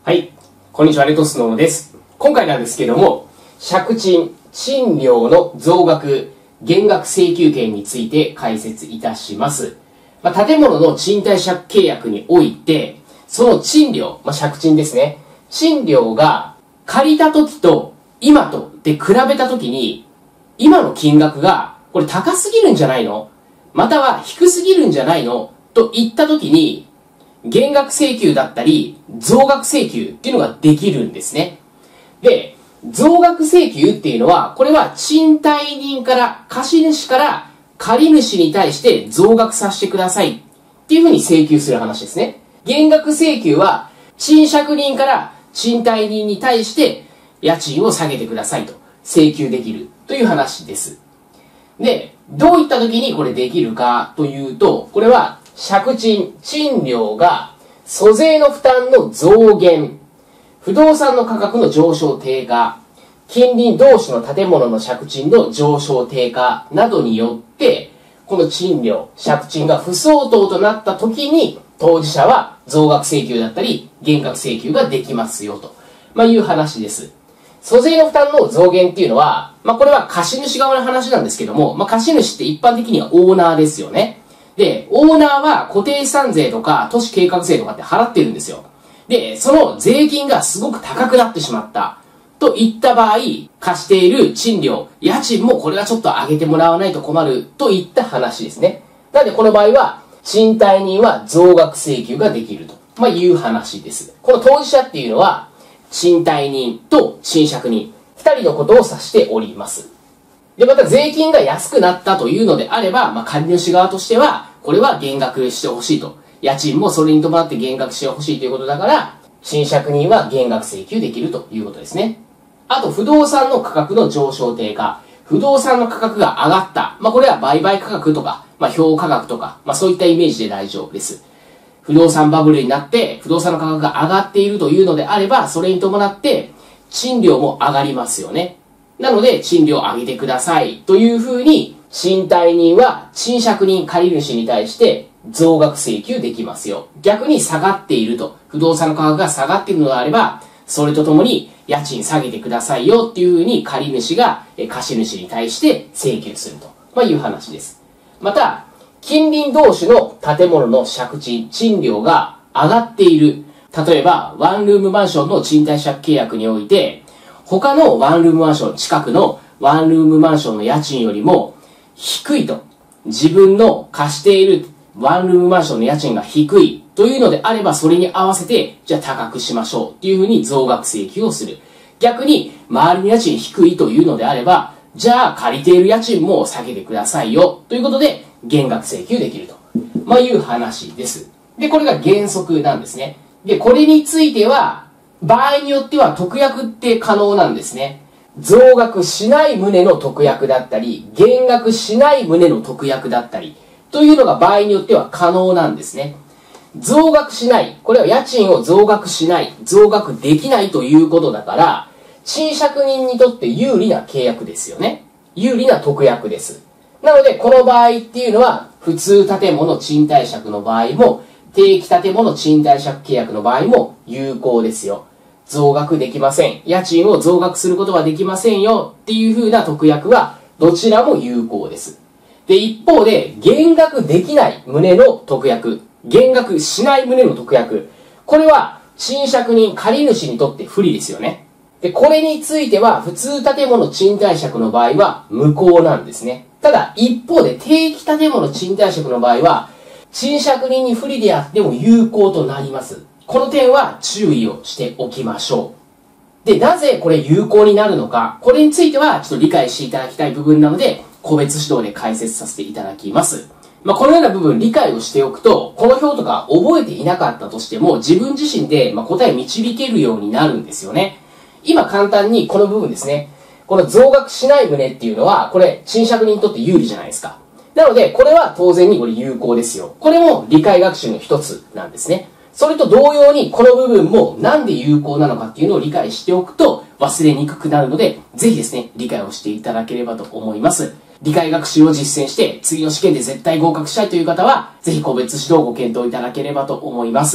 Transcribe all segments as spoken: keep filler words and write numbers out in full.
はい、こんにちは、レトスノーです。今回なんですけども、借賃、賃料の増額、減額請求権について解説いたします。まあ、建物の賃貸借契約において、その賃料、まあ、借賃ですね。賃料が借りた時と今とで比べた時に、今の金額がこれ高すぎるんじゃないの？または低すぎるんじゃないの？と言った時に、減額請求だったり、増額請求っていうのができるんですね。で、増額請求っていうのは、これは賃貸人から貸主から借り主に対して増額させてくださいっていうふうに請求する話ですね。減額請求は、賃借人から賃貸人に対して家賃を下げてくださいと請求できるという話です。で、どういった時にこれできるかというと、これは借賃、賃料が租税の負担の増減、不動産の価格の上昇低下、近隣同士の建物の借賃の上昇低下などによって、この賃料、借賃が不相当となった時に、当事者は増額請求だったり、減額請求ができますよと、まあ、いう話です。租税の負担の増減っていうのは、まあ、これは貸主側の話なんですけども、まあ、貸主って一般的にはオーナーですよね。で、オーナーは固定資産税とか都市計画税とかって払ってるんですよ。で、その税金がすごく高くなってしまった。といった場合、貸している賃料、家賃もこれはちょっと上げてもらわないと困るといった話ですね。なのでこの場合は、賃貸人は増額請求ができると、まあ、いう話です。この当事者っていうのは、賃貸人と賃借人、二人のことを指しております。で、また税金が安くなったというのであれば、まあ、借り主側としては、これは減額してほしいと。家賃もそれに伴って減額してほしいということだから、賃借人は減額請求できるということですね。あと、不動産の価格の上昇低下。不動産の価格が上がった。まあ、これは売買価格とか、まあ、評価額とか、まあ、そういったイメージで大丈夫です。不動産バブルになって、不動産の価格が上がっているというのであれば、それに伴って、賃料も上がりますよね。なので、賃料を上げてください。というふうに、賃貸人は賃借人借り主に対して増額請求できますよ。逆に下がっていると、不動産の価格が下がっているのであれば、それとともに家賃下げてくださいよっていうふうに借り主が貸主に対して請求すると、まあ、いう話です。また、近隣同士の建物の借賃、賃料が上がっている。例えば、ワンルームマンションの賃貸借契約において、他のワンルームマンション、近くのワンルームマンションの家賃よりも低いと。自分の貸しているワンルームマンションの家賃が低いというのであれば、それに合わせて、じゃあ高くしましょうっていうふうに増額請求をする。逆に、周りの家賃低いというのであれば、じゃあ借りている家賃も下げてくださいよということで、減額請求できると、まあ、いう話です。で、これが原則なんですね。で、これについては、場合によっては特約って可能なんですね。増額しない旨の特約だったり、減額しない旨の特約だったり、というのが場合によっては可能なんですね。増額しない。これは家賃を増額しない。増額できないということだから、賃借人にとって有利な契約ですよね。有利な特約です。なので、この場合っていうのは、普通建物賃貸借の場合も、定期建物賃貸借契約の場合も有効ですよ。増額できません。家賃を増額することはできませんよっていう風な特約はどちらも有効です。で、一方で減額できない旨の特約、減額しない旨の特約、これは賃借人、借り主にとって不利ですよね。で、これについては普通建物賃貸借の場合は無効なんですね。ただ一方で定期建物賃貸借の場合は賃借人に不利であっても有効となります。この点は注意をしておきましょう。で、なぜこれ有効になるのか、これについてはちょっと理解していただきたい部分なので、個別指導で解説させていただきます。まあ、このような部分理解をしておくと、この表とか覚えていなかったとしても、自分自身でまあ答え導けるようになるんですよね。今簡単にこの部分ですね。この増額しない旨っていうのは、これ、賃借人にとって有利じゃないですか。なので、これは当然にこれ有効ですよ。これも理解学習の一つなんですね。それと同様に、この部分もなんで有効なのかっていうのを理解しておくと忘れにくくなるので、ぜひですね、理解をしていただければと思います。理解学習を実践して、次の試験で絶対合格したいという方は、ぜひ個別指導をご検討いただければと思います。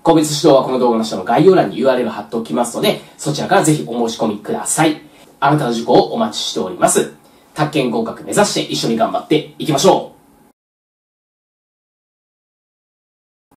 個別指導はこの動画の下の概要欄に ユーアールエル 貼っておきますので、そちらからぜひお申し込みください。あなたの受講をお待ちしております。宅建合格目指して一緒に頑張っていきましょう。